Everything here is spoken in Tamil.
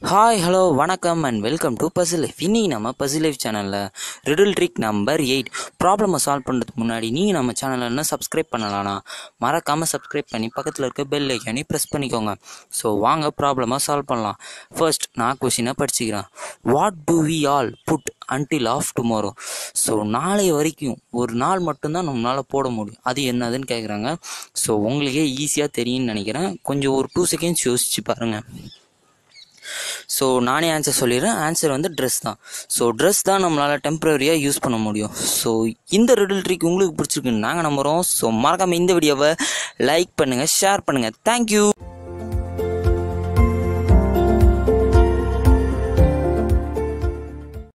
ஹாய் ஹலோ வணக்கம் and welcome to puzzle life. இன்னைக்கு நம்ம பசில் லைஃப் சேனலில் ரிடில் ட்ரிக் நம்பர் 8 ப்ராப்ளமை சால்வ் பண்ணுறதுக்கு முன்னாடி நீங்கள் நம்ம சேனலில் என்ன சப்ஸ்கிரைப் பண்ணலாம்னா மறக்காமல் சப்ஸ்கிரைப் பண்ணி பக்கத்தில் இருக்க பெல் ஐக்கானே ப்ரெஸ் பண்ணிக்கோங்க. ஸோ வாங்க ப்ராப்ளமாக சால்வ் பண்ணலாம். ஃபர்ஸ்ட் நான் கொஷினை படிச்சுக்கிறேன். What do we all put until off tomorrow? So நாளை வரைக்கும் ஒரு நாள் மட்டும்தான் நம்மளால் போட முடியும், அது என்னதுன்னு கேட்குறாங்க. ஸோ உங்களுக்கே ஈஸியாக தெரியும்னு நினைக்கிறேன். கொஞ்சம் ஒரு 2 செகண்ட்ஸ் யோசிச்சு பாருங்கள். ஸோ நானே ஆன்சர் சொல்லிடுறேன். ஆன்சர் வந்து ட்ரெஸ் தான். ஸோ ட்ரெஸ் தான் நம்மளால் டெம்பரரியாக யூஸ் பண்ண முடியும். ஸோ இந்த ரிடில் ட்ரிக் உங்களுக்கு பிடிச்சிருக்குன்னு நாங்கள் நம்புகிறோம். ஸோ மறக்காமல் இந்த வீடியோவை லைக் பண்ணுங்கள், ஷேர் பண்ணுங்கள். தேங்க்யூ.